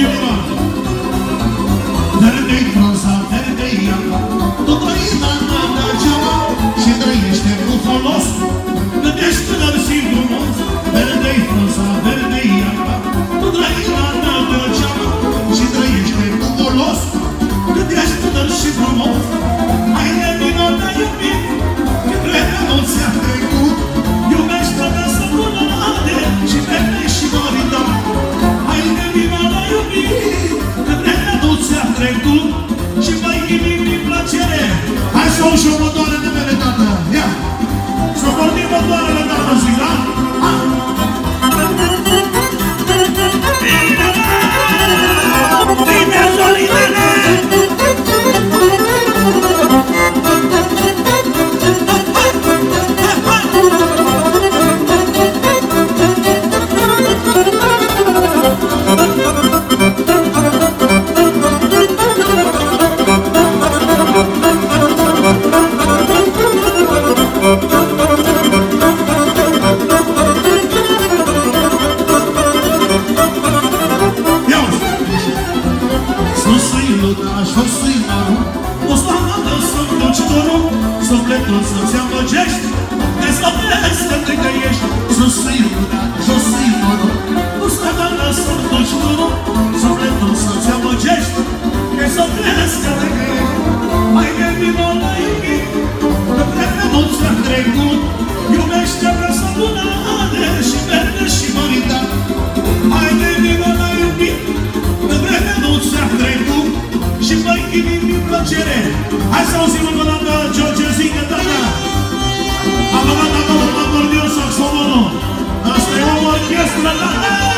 inima. Verde-i franța, verde-i iarba, tot trăina mea geaba și trăiește cu folos. Gândești tânăr și frumos, verde-i franța, verde-i iarba, tot trăina mea geaba și trăiește cu folos. Gândești tânăr și frumos, hai de vino de iubit, că vremea nu ți-a trecut. Iubește-te să bună ade și verde și marita. Hai de vino de iubit, că vremea nu ți-a trecut. Și mai ghimim din plăcere. Hai să o și următoarele mele, tată. Ia! Să pornim următoarele, tată, zic, da? Bine, solidele! Sufletul să-ți amăgești, de să vezi că te găiești. Sus-i luna, jos-i norul, nu stă dată să-mi duci turul. Sufletul să-ți amăgești, de să vezi că te găiești. Hai de vino la iubit, că vremea nu ți-a trecut. Iubește-te să bună ade și verde și marita. Hai de vino la iubit, că vremea nu ți-a trecut. Și mai chimim din plăcere. Hai să auzim încă o dată George Zingă, tata. Am luat acolo un acordion saxofonul. Asta e o orchestră, tata.